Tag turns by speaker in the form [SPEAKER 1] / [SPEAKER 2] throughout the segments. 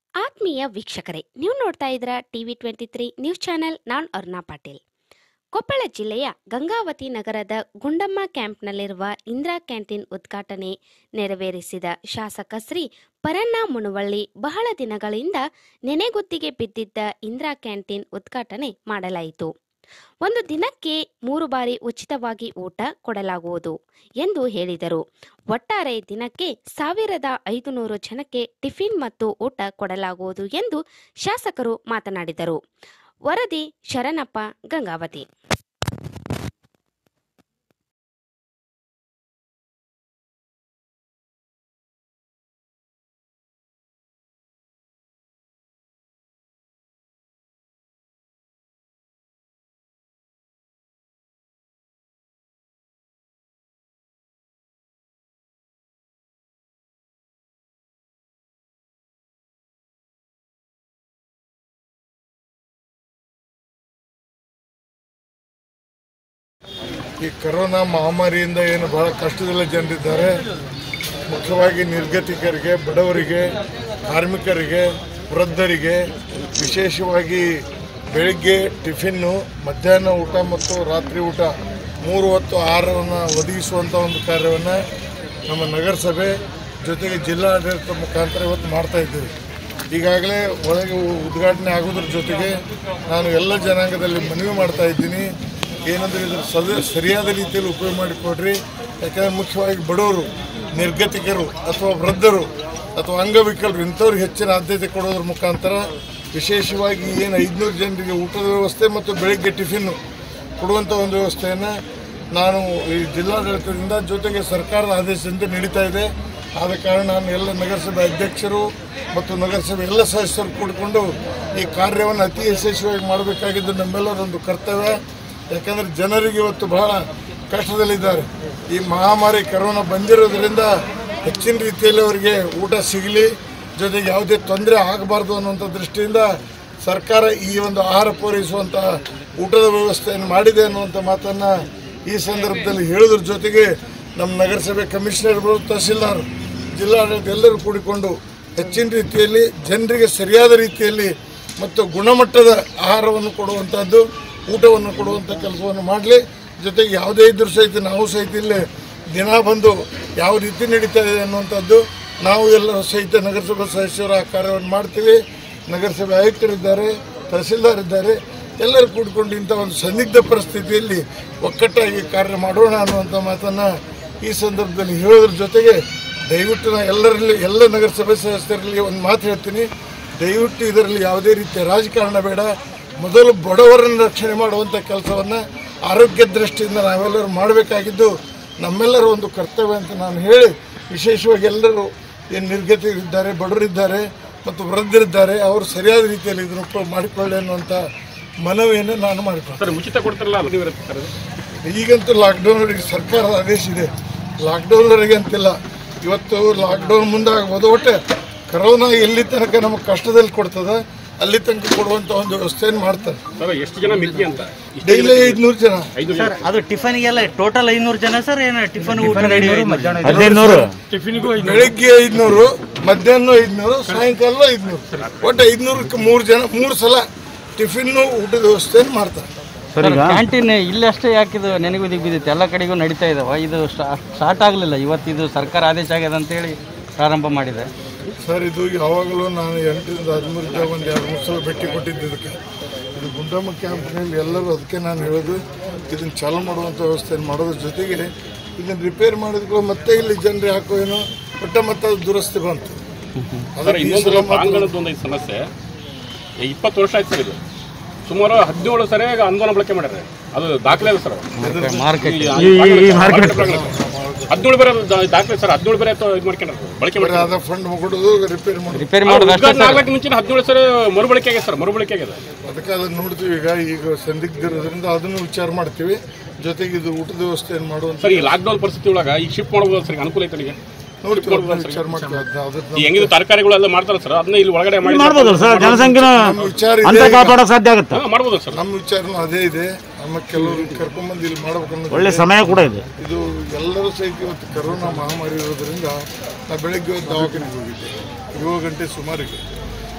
[SPEAKER 1] ಆತ್ಮೀಯ ವೀಕ್ಷಕರೇ, ನೀವು ನೋಡ್ತಾ ಇದ್ದೀರಾ TV23 ನ್ಯೂಸ್ ಚಾನೆಲ್. ನಾನು ಅರುಣಾ ಪಾಟೀಲ್. ಕೊಪ್ಪಳ ಜಿಲ್ಲೆಯ ಗಂಗಾವತಿ ನಗರದ ಗುಂಡಮ್ಮ ಕ್ಯಾಂಪ್ನಲ್ಲಿರುವ ಇಂದಿರಾ ಕ್ಯಾಂಟೀನ್ ಉದ್ಘಾಟನೆ ನೆರವೇರಿಸಿದ ಶಾಸಕ ಶ್ರೀ ಪರಣ್ಣ ಮುನವಳ್ಳಿ ಬಹಳ ದಿನಗಳಿಂದ ನೆನೆಗುತ್ತಿಗೆ ಬಿದ್ದಿದ್ದ ಇಂದಿರಾ ಕ್ಯಾಂಟೀನ್ ಉದ್ಘಾಟನೆ ಮಾಡಲಾಯಿತು. ಒಂದು ದಿನಕ್ಕೆ 3 ಬಾರಿ ಉಚಿತವಾಗಿ ಊಟ ಕೊಡಲಾಗುವುದು ಎಂದು ಹೇಳಿದರು. ಒಟ್ಟಾರೆ ದಿನಕ್ಕೆ 1500 ಜನಕ್ಕೆ ಟಿಫಿನ್ ಮತ್ತು ಊಟ ಕೊಡಲಾಗುವುದು ಎಂದು ಶಾಸಕರು ಮಾತನಾಡಿದರು. ವರದಿ ಶರಣಪ್ಪ, ಗಂಗಾವತಿ.
[SPEAKER 2] ಈ ಕೊರೋನಾ ಮಹಾಮಾರಿಯಿಂದ ಏನು ಬಹಳ ಕಷ್ಟದಲ್ಲಿ ಜನರಿದ್ದಾರೆ. ಮುಖ್ಯವಾಗಿ ನಿರ್ಗತಿಕರಿಗೆ, ಬಡವರಿಗೆ, ಕಾರ್ಮಿಕರಿಗೆ, ವೃದ್ಧರಿಗೆ, ವಿಶೇಷವಾಗಿ ಬೆಳಿಗ್ಗೆ ಟಿಫಿನ್ನು, ಮಧ್ಯಾಹ್ನ ಊಟ ಮತ್ತು ರಾತ್ರಿ ಊಟ 3 ಹೊತ್ತು ಆಹಾರವನ್ನು ಒದಗಿಸುವಂಥ ಒಂದು ಕಾರ್ಯವನ್ನು ನಮ್ಮ ನಗರಸಭೆ ಜೊತೆಗೆ ಜಿಲ್ಲಾಡಳಿತ ಮುಖಾಂತರ ಇವತ್ತು ಮಾಡ್ತಾಯಿದ್ದೀವಿ. ಈಗಾಗಲೇ ಒಳಗೆ ಉದ್ಘಾಟನೆ ಆಗೋದ್ರ ಜೊತೆಗೆ ನಾನು ಎಲ್ಲ ಜನಾಂಗದಲ್ಲಿ ಮನವಿ ಮಾಡ್ತಾ ಇದ್ದೀನಿ. ಏನಂದರೆ ಇದರ ಸರಿಯಾದ ರೀತಿಯಲ್ಲಿ ಉಪಯೋಗ ಮಾಡಿಕೊಡ್ರಿ. ಯಾಕಂದರೆ ಮುಖ್ಯವಾಗಿ ಬಡವರು, ನಿರ್ಗತಿಕರು ಅಥವಾ ವೃದ್ಧರು ಅಥವಾ ಅಂಗವಿಕಲರು ಇಂಥವ್ರಿಗೆ ಹೆಚ್ಚಿನ ಆದ್ಯತೆ ಕೊಡೋದ್ರ ಮುಖಾಂತರ ವಿಶೇಷವಾಗಿ ಏನು 500 ಜನರಿಗೆ ಊಟದ ವ್ಯವಸ್ಥೆ ಮತ್ತು ಬೆಳಗ್ಗೆ ಟಿಫಿನ್ನು ಕೊಡುವಂಥ ಒಂದು ವ್ಯವಸ್ಥೆಯನ್ನು ನಾನು ಈ ಜಿಲ್ಲಾಡಳಿತದಿಂದ ಜೊತೆಗೆ ಸರ್ಕಾರದ ಆದೇಶದಿಂದ ನಡೀತಾ ಇದೆ. ಆದ ಕಾರಣ ನಾನು ಎಲ್ಲ ನಗರಸಭೆ ಅಧ್ಯಕ್ಷರು ಮತ್ತು ನಗರಸಭೆ ಎಲ್ಲ ಸದಸ್ಯರು ಕೂಡಿಕೊಂಡು ಈ ಕಾರ್ಯವನ್ನು ಅತಿ ಯಶಸ್ವಿಯಾಗಿ ಮಾಡಬೇಕಾಗಿದ್ದು ನಮ್ಮೆಲ್ಲರೊಂದು ಕರ್ತವ್ಯ. ಯಾಕಂದರೆ ಜನರಿಗೆ ಇವತ್ತು ಬಹಳ ಕಷ್ಟದಲ್ಲಿದ್ದಾರೆ. ಈ ಮಹಾಮಾರಿ ಕೊರೋನಾ ಬಂದಿರೋದ್ರಿಂದ ಹೆಚ್ಚಿನ ರೀತಿಯಲ್ಲಿ ಅವರಿಗೆ ಊಟ ಸಿಗಲಿ, ಜೊತೆಗೆ ಯಾವುದೇ ತೊಂದರೆ ಆಗಬಾರ್ದು ಅನ್ನುವಂಥ ದೃಷ್ಟಿಯಿಂದ ಸರ್ಕಾರ ಈ ಒಂದು ಆಹಾರ ಪೂರೈಸುವಂಥ ಊಟದ ವ್ಯವಸ್ಥೆಯನ್ನು ಮಾಡಿದೆ ಅನ್ನುವಂಥ ಮಾತನ್ನು ಈ ಸಂದರ್ಭದಲ್ಲಿ ಹೇಳೋದ್ರ ಜೊತೆಗೆ ನಮ್ಮ ನಗರಸಭೆ ಕಮಿಷನರ್ಗಳು, ತಹಸೀಲ್ದಾರ್, ಜಿಲ್ಲಾಡಳಿತ ಎಲ್ಲರೂ ಕೂಡಿಕೊಂಡು ಹೆಚ್ಚಿನ ರೀತಿಯಲ್ಲಿ ಜನರಿಗೆ ಸರಿಯಾದ ರೀತಿಯಲ್ಲಿ ಮತ್ತು ಗುಣಮಟ್ಟದ ಆಹಾರವನ್ನು ಕೊಡುವಂಥದ್ದು, ಊಟವನ್ನು ಕೊಡುವಂಥ ಕೆಲಸವನ್ನು ಮಾಡಲಿ. ಜೊತೆಗೆ ಯಾವುದೇ ಇದ್ರೂ ಸಹಿತ ನಾವು ಸಹಿತ ಇಲ್ಲಿ ದಿನ ಬಂದು ಯಾವ ರೀತಿ ನಡೀತಾ ಇದೆ ಅನ್ನುವಂಥದ್ದು ನಾವು ಎಲ್ಲರೂ ಸಹಿತ ನಗರಸಭೆ ಸದಸ್ಯರು ಆ ಕಾರ್ಯವನ್ನು ಮಾಡ್ತೀವಿ. ನಗರಸಭೆ ಆಯುಕ್ತರಿದ್ದಾರೆ, ತಹಸೀಲ್ದಾರ್ ಇದ್ದಾರೆ, ಎಲ್ಲರೂ ಕೂಡಿಕೊಂಡು ಇಂಥ ಒಂದು ಸಂದಿಗ್ಧ ಪರಿಸ್ಥಿತಿಯಲ್ಲಿ ಒಕ್ಕಟ್ಟಾಗಿ ಕಾರ್ಯ ಮಾಡೋಣ ಅನ್ನುವಂಥ ಮಾತನ್ನು ಈ ಸಂದರ್ಭದಲ್ಲಿ ಹೇಳೋದ್ರ ಜೊತೆಗೆ ದಯವಿಟ್ಟು ನಾನು ಎಲ್ಲ ನಗರಸಭೆ ಸದಸ್ಯರಲ್ಲಿ ಒಂದು ಮಾತು ಹೇಳ್ತೀನಿ. ದಯವಿಟ್ಟು ಇದರಲ್ಲಿ ಯಾವುದೇ ರೀತಿಯ ರಾಜಕಾರಣ ಬೇಡ. ಮೊದಲು ಬಡವರನ್ನು ರಕ್ಷಣೆ ಮಾಡುವಂಥ ಕೆಲಸವನ್ನು ಆರೋಗ್ಯ ದೃಷ್ಟಿಯಿಂದ ನಾವೆಲ್ಲರೂ ಮಾಡಬೇಕಾಗಿದ್ದು ನಮ್ಮೆಲ್ಲರ ಒಂದು ಕರ್ತವ್ಯ ಅಂತ ನಾನು ಹೇಳಿ, ವಿಶೇಷವಾಗಿ ಎಲ್ಲರೂ ಏನು ನಿರ್ಗತಿಕರಿದ್ದಾರೆ, ಬಡವರಿದ್ದಾರೆ ಮತ್ತು ವೃದ್ಧರಿದ್ದಾರೆ, ಅವರು ಸರಿಯಾದ ರೀತಿಯಲ್ಲಿ ಇದನ್ನು ಉಪಯೋಗ ಮಾಡಿಕೊಳ್ಳಿ ಅನ್ನುವಂಥ ಮನವಿಯನ್ನು ನಾನು ಮಾಡಿಕೊಳ್ತೇನೆ.
[SPEAKER 3] ಉಚಿತ ಕೊಡ್ತಾರಲ್ಲ,
[SPEAKER 2] ಈಗಂತೂ ಲಾಕ್ಡೌನ್ವರೆಗೆ ಸರ್ಕಾರದ ಆದೇಶ ಇದೆ. ಲಾಕ್ಡೌನ್ವರೆಗೆ ಅಂತಿಲ್ಲ, ಇವತ್ತು ಲಾಕ್ಡೌನ್ ಮುಂದಾಗ್ಬೋದು. ಒಟ್ಟೆ ಕೊರೋನಾ ಎಲ್ಲಿ ತನಕ ನಮಗೆ ಕಷ್ಟದಲ್ಲಿ ಕೊಡ್ತದೆ ಅಲ್ಲಿ ತನಕ ಕೊಡುವಂಥ ಒಂದು ವ್ಯವಸ್ಥೆಯನ್ನು ಮಾಡ್ತಾರೆ.
[SPEAKER 3] ಎಷ್ಟು ಜನ ಮಿತಿ ಅಂತ?
[SPEAKER 2] ಡೈಲಿ 500 ಜನ.
[SPEAKER 4] ಸರ್, ಅದು ಟಿಫನ್ಗೆಲ್ಲ ಟೋಟಲ್ 500 ಜನ ಸರ್? ಏನು ಟಿಫನ್ ಊಟ
[SPEAKER 2] ಬೆಳಿಗ್ಗೆ 500, ಮಧ್ಯಾಹ್ನ 500, ಸಾಯಂಕಾಲ 500, ಒಟ್ಟು 500ಕ್ಕೆ 3 ಜನ 3 ಸಲ ಟಿಫಿನ್ನು ಊಟದ ವ್ಯವಸ್ಥೆಯನ್ನು ಮಾಡ್ತಾರೆ.
[SPEAKER 4] ಕ್ಯಾಂಟೀನ್ ಇಲ್ಲಷ್ಟೇ ಯಾಕಿದು ನೆನಗುದಿಗೆ ಬಿದ್ದಿತ್ತು, ಎಲ್ಲ ಕಡೆಗೂ ನಡೀತಾ ಇದಾವ. ಇದು ಸ್ಟಾರ್ಟ್ ಆಗಲಿಲ್ಲ, ಇವತ್ತಿದು ಸರ್ಕಾರ ಆದೇಶ ಆಗ್ಯದ ಅಂತೇಳಿ ಪ್ರಾರಂಭ ಮಾಡಿದೆ
[SPEAKER 2] ಸರ್. ಇದು ಯಾವಾಗಲೂ ನಾನು 8ರಿಂದ 13 ಒಂದು 2-3 ಸಲ ಭೇಟಿ ಕೊಟ್ಟಿದ್ದು ಇದಕ್ಕೆ. ಇದು ಗುಂಡಮ್ಮ ಕ್ಯಾಂಪ್ನಲ್ಲಿ ಎಲ್ಲರೂ ಅದಕ್ಕೆ ನಾನು ಹೇಳೋದು, ಇದನ್ನು ಚಾಲು ಮಾಡುವಂಥ ವ್ಯವಸ್ಥೆಯನ್ನು ಮಾಡೋದ್ರ ಜೊತೆಗೆ ಇದನ್ನು ರಿಪೇರ್ ಮಾಡಿದ್ಕೊಳ್ಳೋ ಮತ್ತೆ ಇಲ್ಲಿ ಜನರು ಹಾಕೋ ಏನೋ ಮತ್ತೆ ಅದು ದುರಸ್ತಿ ಬಂತು.
[SPEAKER 3] ಇನ್ನೊಂದು ಸಮಸ್ಯೆ 20 ವರ್ಷ ಆಯ್ತು ಸರ್. ಇದು ಸುಮಾರು 17 ಸರಿ ಅನುದಾನ ಬಳಕೆ ಮಾಡ್ಯಾರ. ಅದು ದಾಖಲೆ ಸರ್. 17 ಬೇರೆ ದಾಖಲೆ ಸರ್. 17 ಬೇರೆ ಇದು ಮಾಡ್ಕೊಂಡ್ರೆ ಬಳಕೆ ಮಾಡಿ
[SPEAKER 2] ಫಂಡ್ ಕೊಡೋದು, ರಿಪೇರಿ
[SPEAKER 3] ಮಾಡೋದು. ಮುಂಚಿನ 17 ಸರಿ ಮರುಬಳಕೆ ಆಗಿದೆ ಸರ್. ಮರುಬಳಕೆ ಆಗಿದೆ.
[SPEAKER 2] ಅದಕ್ಕೆ ಅದನ್ನು ನೋಡ್ತೀವಿ. ಈಗ ಸಂದಿಗ್ಧ ಇರೋದ್ರಿಂದ ಅದನ್ನು ವಿಚಾರ ಮಾಡ್ತೀವಿ. ಜೊತೆಗೆ ಇದು ಊಟದ ವ್ಯವಸ್ಥೆಯನ್ನು ಮಾಡುವಂಥ
[SPEAKER 3] ಸರ್. ಈ ಲಾಕ್ಡೌನ್ ಪರಿಸ್ಥಿತಿ ಒಳಗೆ ಈಗ ಶಿಫ್ಟ್ ಮಾಡ್ಬೋದು ಸರ್, ಅನುಕೂಲ ಐತೆ ನಿಮಗೆ?
[SPEAKER 2] ವಿಚಾರ ಮಾಡ್ತೀವಿ.
[SPEAKER 3] ಹೆಂಗಿದು ತರಕಾರಿಗಳೆಲ್ಲ ಮಾಡ್ತಾರೆ ಸರ್, ಅದನ್ನ ಇಲ್ಲಿ ಒಳಗಡೆ
[SPEAKER 4] ಮಾಡ್ಬೋದು ಸರ್. ಜನಸಂಖ್ಯೆ ಕಾಪಾಡೋಕೆ ಸಾಧ್ಯ ಆಗುತ್ತೆ,
[SPEAKER 3] ಮಾಡ್ಬೋದು ಸರ್.
[SPEAKER 2] ನಮ್ಮ ವಿಚಾರನೂ ಅದೇ ಇದೆ. ನಮ್ಮ ಕೆಲವರು ಕರ್ಕೊಂಡ್ಬಂದು ಇಲ್ಲಿ ಮಾಡ್ಬೇಕನ್ನೋದು
[SPEAKER 4] ಒಳ್ಳೆ ಸಮಯ ಕೂಡ ಇದೆ.
[SPEAKER 2] ಇದು ಎಲ್ಲರೂ ಸಹಿತ ಇವತ್ತು ಕೊರೋನಾ ಮಹಾಮಾರಿ ಇರೋದ್ರಿಂದ ನಾವು ಬೆಳಗ್ಗೆ ದವಾಖಾನೆಗೆ ಹೋಗಿದ್ದೆ 7 ಗಂಟೆ ಸುಮಾರಿಗೆ.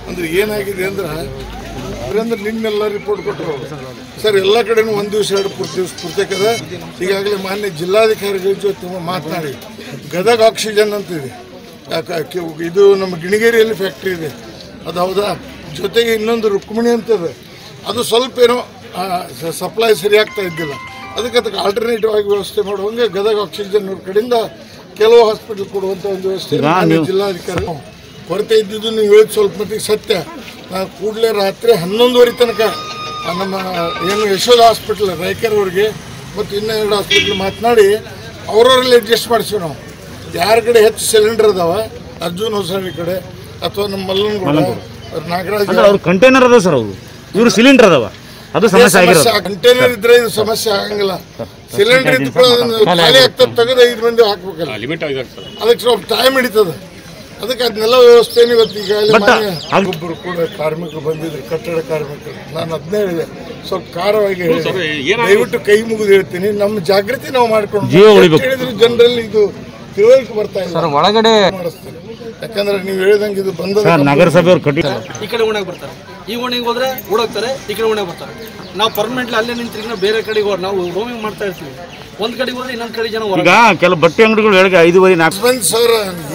[SPEAKER 2] ಅಂದ್ರೆ ಏನಾಗಿದೆ ಅಂದ್ರೆ ನಿನ್ನೆಲ್ಲ ರಿಪೋರ್ಟ್ ಕೊಟ್ಟರು ಸರ್, ಎಲ್ಲ ಕಡೆನೂ 1 ದಿವಸ 2 ದಿವಸ ಪೂರ್ತಕದ. ಈಗಾಗಲೇ ಮಾನ್ಯ ಜಿಲ್ಲಾಧಿಕಾರಿಗಳ ಜೊತೆ ಮಾತನಾಡಿ ಗದಗ ಆಕ್ಸಿಜನ್ ಅಂತ ಇದೆ, ಇದು ನಮ್ಮ ಗಿಣಿಗೇರಿಯಲ್ಲಿ ಫ್ಯಾಕ್ಟ್ರಿ ಇದೆ, ಅದು ಹೌದಾ, ಜೊತೆಗೆ ಇನ್ನೊಂದು ರುಕ್ಮಿಣಿ ಅಂತದೆ, ಅದು ಸ್ವಲ್ಪ ಏನೋ ಸಪ್ಲೈ ಸರಿಯಾಗ್ತಾ ಇದ್ದಿಲ್ಲ, ಅದಕ್ಕೆ ಆಲ್ಟರ್ನೇಟಿವ್ ಆಗಿ ವ್ಯವಸ್ಥೆ ಮಾಡುವಂಗೆ ಗದಗ ಆಕ್ಸಿಜನ್ ಅವ್ರ ಕಡೆಯಿಂದ ಕೆಲವು ಹಾಸ್ಪಿಟಲ್ ಕೊಡುವಂಥ ಒಂದು ವ್ಯವಸ್ಥೆ ಜಿಲ್ಲಾಧಿಕಾರಿ ಕೊರತೆ ಇದ್ದಿದ್ದು ನೀವು ಹೇಳಿದ ಸ್ವಲ್ಪ ಮಟ್ಟಿಗೆ ಸತ್ಯ. ನಾವು ಕೂಡಲೇ ರಾತ್ರಿ 11:30 ತನಕ ನಮ್ಮ ಏನು ಯಶೋಧ ಹಾಸ್ಪಿಟ್ಲ್ ರಾಯಕರ್ ಅವ್ರಿಗೆ ಮತ್ತು ಇನ್ನೂ 2 ಹಾಸ್ಪಿಟ್ಲ್ ಮಾತನಾಡಿ ಅವರಲ್ಲಿ ಅಡ್ಜಸ್ಟ್ ಮಾಡಿಸಿವಿ. ನಾವು ಯಾರ ಕಡೆ ಹೆಚ್ಚು ಸಿಲಿಂಡರ್ ಅದಾವ, ಅರ್ಜುನ್ ಹೊಸಳ್ಳಿ ಕಡೆ ಅಥವಾ ನಮ್ಮ ಮಲ್ಲನಗೌಡ ನಾಗರಾಜ್
[SPEAKER 5] ಕಂಟೈನರ್ ಅದಾವ ಸರ್, ಅವರು ಇವರು ಸಿಲಿಂಡರ್ ಅದಾವ, ಅದು ಸಮಸ್ಯೆ ಆಗಿರೋದು.
[SPEAKER 2] ಕಂಟೈನರ್ ಇದ್ರೆ ಇದು ಸಮಸ್ಯೆ ಆಗಂಗಿಲ್ಲ. ಸಿಲಿಂಡರ್ ಇದ್ದು ಖಾಲಿ ಆಗ್ತದೆ, ತೆಗೆದು 5 ಮಂದಿ ಹಾಕ್ಬೇಕಲ್ಲ, ಅದಕ್ಕೆ ಸ್ವಲ್ಪ ಟೈಮ್ ಹಿಡಿತದೆ. ಅದಕ್ಕೆ ಅದನ್ನೆಲ್ಲ ವ್ಯವಸ್ಥೆನೇ ಇವತ್ತು ಈಗಾಗಲೇ ಒಬ್ಬರು ಕೂಡ ಕಾರ್ಮಿಕರು ಬಂದಿದ್ರು, ಕಟ್ಟಡ ಕಾರ್ಮಿಕರು. ನಾನು ಅದನ್ನೇ ಹೇಳಿದೆ, ಸ್ವಲ್ಪ ಖಾರವಾಗಿ ದಯವಿಟ್ಟು ಕೈ ಮುಗಿದು ಹೇಳ್ತೀನಿ, ನಮ್ಮ ಜಾಗೃತಿ ನಾವು ಮಾಡ್ಕೊಂಡು ಹೇಳಿದ್ರೆ ಜನರಲ್ಲಿ ಇದು ತಿಳುವಳಿಕೆ ಬರ್ತಾ ಇದೆ,
[SPEAKER 4] ಒಳಗಡೆ
[SPEAKER 2] ಮಾಡಿಸ್ತೀನಿ. ಯಾಕಂದ್ರೆ ನೀವು ಹೇಳಿದಂಗೆ ಇದು ಬಂದ
[SPEAKER 5] ನಗರಸಭೆಯವರು ಕಟ್ಟಿ
[SPEAKER 6] ಈ ಕಡೆ ಓಣೆಗೆ ಬರ್ತಾರೆ, ಈ ಓಣಿಗೆ ಹೋದ್ರೆ ಓಡೋಗ್ತಾರೆ, ಈ ಕಡೆ ಓಣೆಗೆ ಬರ್ತಾರೆ. ನಾವು ಪರ್ಮನೆಂಟ್ಲಿ ಅಲ್ಲೇ ನಿಂತಿರಿ, ಬೇರೆ ಕಡೆಗೆ ಹೋಗಿ ನಾವು ರೋಮಿಂಗ್ ಮಾಡ್ತಾ ಇರ್ತೀವಿ. ಒಂದ್ ಕಡೆಗೆ ಹೋದ್ರೆ ಇನ್ನೊಂದ್ ಕಡೆ ಜನ
[SPEAKER 5] ಈಗ ಕೆಲವು ಬಟ್ಟೆ ಅಂಗಡಿಗಳು ಹೇಳಿಗೆ 5:30
[SPEAKER 2] ಸರ್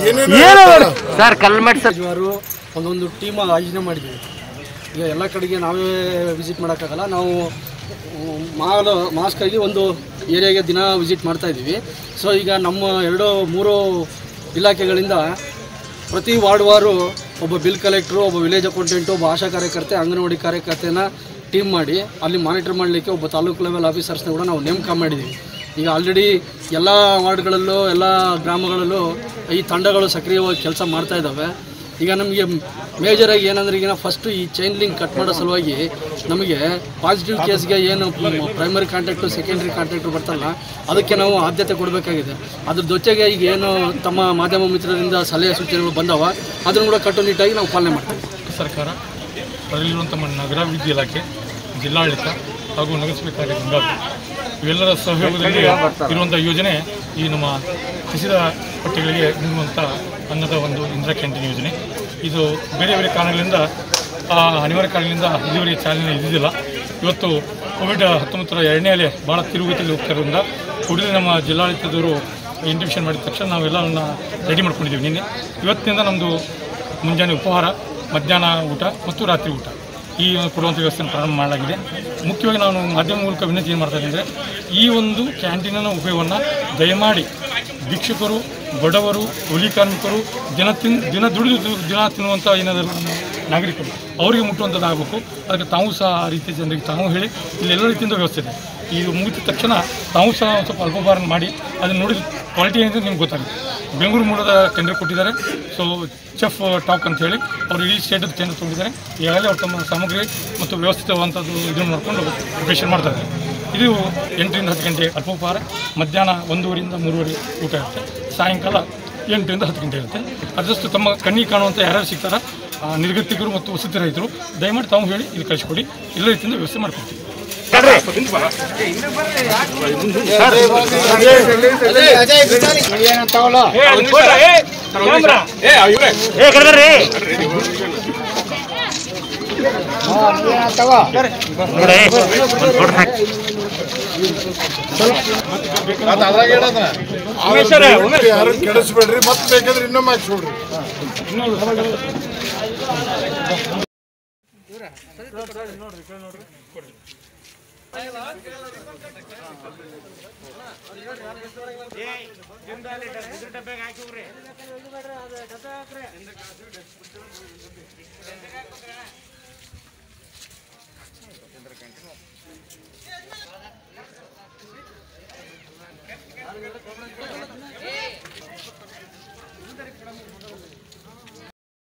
[SPEAKER 5] ಸರ್ ಕಲ್ಮೆಟ್ ಸರ್
[SPEAKER 6] ಒಂದೊಂದು ಟೀಮ್ ಆಯೋಜನೆ ಮಾಡಿದ್ದೀವಿ. ಈಗ ಎಲ್ಲ ಕಡೆಗೆ ನಾವೇ ವಿಸಿಟ್ ಮಾಡೋಕ್ಕಾಗಲ್ಲ, ನಾವು ಮಾಸ್ಕಾಗಿ ಒಂದು ಏರಿಯಾಗೆ ದಿನ ವಿಸಿಟ್ ಮಾಡ್ತಾ ಇದ್ದೀವಿ. ಸೊ ಈಗ ನಮ್ಮ 2-3 ಇಲಾಖೆಗಳಿಂದ ಪ್ರತಿ ವಾರ್ಡು ಒಬ್ಬ ಬಿಲ್ ಕಲೆಕ್ಟ್ರು, ಒಬ್ಬ ವಿಲೇಜ್ ಅಕೌಂಟೆಂಟು, ಒಬ್ಬ ಆಶಾ ಕಾರ್ಯಕರ್ತೆ, ಅಂಗನವಾಡಿ ಕಾರ್ಯಕರ್ತೆನ ಟೀಮ್ ಮಾಡಿ ಅಲ್ಲಿ ಮಾನಿಟರ್ ಮಾಡಲಿಕ್ಕೆ ಒಬ್ಬ ತಾಲೂಕು ಲೆವೆಲ್ ಆಫೀಸರ್ಸ್ನ ಕೂಡ ನಾವು ನೇಮಕ ಮಾಡಿದ್ದೀವಿ. ಈಗ ಆಲ್ರೆಡಿ ಎಲ್ಲ ವಾರ್ಡ್ಗಳಲ್ಲೂ ಎಲ್ಲ ಗ್ರಾಮಗಳಲ್ಲೂ ಈ ತಂಡಗಳು ಸಕ್ರಿಯವಾಗಿ ಕೆಲಸ ಮಾಡ್ತಾ ಇದ್ದಾವೆ. ಈಗ ನಮಗೆ ಮೇಜರಾಗಿ ಏನಂದ್ರೆ, ಈಗ ಫಸ್ಟು ಈ ಚೈನ್ ಲಿಂಕ್ ಕಟ್ ಮಾಡೋ ಸಲುವಾಗಿ ನಮಗೆ ಪಾಸಿಟಿವ್ ಕೇಸ್ಗೆ ಏನು ಪ್ರೈಮರಿ ಕಾಂಟ್ಯಾಕ್ಟು ಸೆಕೆಂಡ್ರಿ ಕಾಂಟ್ಯಾಕ್ಟು ಬರ್ತಲ್ಲ, ಅದಕ್ಕೆ ನಾವು ಆದ್ಯತೆ ಕೊಡಬೇಕಾಗಿದೆ. ಅದ್ರ ಜೊತೆಗೆ ಈಗ ಏನು ತಮ್ಮ ಮಾಧ್ಯಮ ಮಿತ್ರರಿಂದ ಸಲಹೆ ಸೂಚನೆಗಳು ಬಂದವ, ಅದನ್ನು ಕೂಡ ಕಟ್ಟುನಿಟ್ಟಾಗಿ ನಾವು ಪಾಲನೆ ಮಾಡ್ತೀವಿ.
[SPEAKER 7] ಸರ್ಕಾರ ಅದರಲ್ಲಿರುವಂಥ ನಗರಾಭಿವೃದ್ಧಿ ಇಲಾಖೆ, ಜಿಲ್ಲಾಡಳಿತ ಹಾಗೂ ನಗರಸಭೆ ಕಾರ್ಯ ಗಂಗಾವತಿ ಇವೆಲ್ಲರ ಸಹಯೋಗದಲ್ಲಿ ಇರುವಂಥ ಯೋಜನೆ ಈ ನಮ್ಮ ಕುಸಿದ ಪಟ್ಟಿಗಳಿಗೆ ನೀಡುವಂಥ ಅನ್ನದ ಒಂದು ಇಂದಿರಾ ಕ್ಯಾಂಟೀನ್ ಯೋಜನೆ. ಇದು ಬೇರೆ ಬೇರೆ ಕಾರಣಗಳಿಂದ ಅನಿವಾರ್ಯ ಕಾರಣಗಳಿಂದ ಇದುವರೆಗೆ ಚಾಲನೆ ಇದ್ದಿದ್ದಿಲ್ಲ. ಇವತ್ತು ಕೋವಿಡ್-19 2ನೇ ಅಲೆ ಭಾಳ ತಿರುಗತಿಯಲ್ಲಿ ಹೋಗ್ತಾ ಇರೋದ್ರಿಂದ ಕೂಡಲೇ ನಮ್ಮ ಜಿಲ್ಲಾಡಳಿತದವರು ಇಂಟಿಮೇಷನ್ ಮಾಡಿದ ತಕ್ಷಣ ನಾವೆಲ್ಲವನ್ನ ರೆಡಿ ಮಾಡ್ಕೊಂಡಿದ್ದೀವಿ. ನಿನ್ನೆ ಇವತ್ತಿನಿಂದ ನಮ್ಮದು ಮುಂಜಾನೆ ಉಪಹಾರ, ಮಧ್ಯಾಹ್ನ ಊಟ ಮತ್ತು ರಾತ್ರಿ ಊಟ ಈ ಕೊಡುವಂಥ ವ್ಯವಸ್ಥೆಯನ್ನು ಪ್ರಾರಂಭ ಮಾಡಲಾಗಿದೆ. ಮುಖ್ಯವಾಗಿ ನಾನು ಮಾಧ್ಯಮ ಮೂಲಕ ವಿನಂತಿ ಏನು ಮಾಡ್ತಾ ಇದ್ದರೆ, ಈ ಒಂದು ಕ್ಯಾಂಟೀನಿನ ಉಪಯೋಗವನ್ನು ದಯಮಾಡಿ ಭಿಕ್ಷುಕರು, ಬಡವರು, ಕೂಲಿ ಕಾರ್ಮಿಕರು, ದಿನ ದುಡಿದು ದಿನ ತಿನ್ನುವಂಥ ಏನಾದರೂ ನಾಗರಿಕರು ಅವರಿಗೆ ಮುಟ್ಟುವಂಥದ್ದು ಆಗಬೇಕು. ಅದಕ್ಕೆ ತಾವು ಸಹ ಆ ರೀತಿ ಜನರಿಗೆ ತಾವು ಹೇಳಿ ಇಲ್ಲಿ ಎಲ್ಲ ರೀತಿಯಿಂದ ವ್ಯವಸ್ಥೆ ಇದೆ. ಇದು ಮುಗಿದ ತಕ್ಷಣ ತಾವು ಸಹ ಒಂದು ಸ್ವಲ್ಪ ಅಲ್ಪಭಾರ ಮಾಡಿ ಅದನ್ನು ನೋಡಿದ ಕ್ವಾಲಿಟಿ ಏನಿದೆ ನಿಮ್ಗೆ ಗೊತ್ತಾಗುತ್ತೆ. ಬೆಂಗಳೂರು ಮೂಲದ ಟೆಂಡರ್ ಕೊಟ್ಟಿದ್ದಾರೆ. ಸೊ ಚೆಫ್ ಟಾಕ್ ಅಂತೇಳಿ ಅವರು ಇಡೀ ಸ್ಟೇಟದ ಟೆಂಡರ್ ತೊಗೊಂಡಿದ್ದಾರೆ. ಈಗಾಗಲೇ ಅವ್ರು ತಮ್ಮ ಸಾಮಗ್ರಿ ಮತ್ತು ವ್ಯವಸ್ಥಿತವಂಥದ್ದು ಇದನ್ನು ಮಾಡಿಕೊಂಡು ಪ್ರಿಪರೇಷನ್ ಮಾಡ್ತಾರೆ. ಇದು 8ರಿಂದ 10 ಗಂಟೆ ಅಲ್ಪೋಪಹಾರ, ಮಧ್ಯಾಹ್ನ 1:30ರಿಂದ 3:30 ಊಟ ಇರುತ್ತೆ, ಸಾಯಂಕಾಲ 8ರಿಂದ 10 ಗಂಟೆ ಇರುತ್ತೆ. ಅದಷ್ಟು ತಮ್ಮ ಕಣ್ಣಿಗೆ ಕಾಣುವಂಥ ಯಾರ್ಯಾರು ಸಿಗ್ತಾರ ನಿರ್ಗತಿಕರು ಮತ್ತು ವಸತಿ ರಹಿತರು ದಯಮಾಡಿ ತಾವು ಹೇಳಿ ಇದು ಕಳಿಸ್ಕೊಡಿ, ಎಲ್ಲ ರೀತಿಯಿಂದ ವ್ಯವಸ್ಥೆ ಮಾಡ್ಕೊಡ್ತೀವಿ.
[SPEAKER 2] ಯಾರು ಕೆಡಿಸ್ಬೇಡ್ರಿ, ಮತ್ತೆ ಬೇಕಾದ್ರೆ ಇನ್ನೊಮ್ಮೆ ಹಾಕ್ಸ್ಬಿಡ್ರಿ.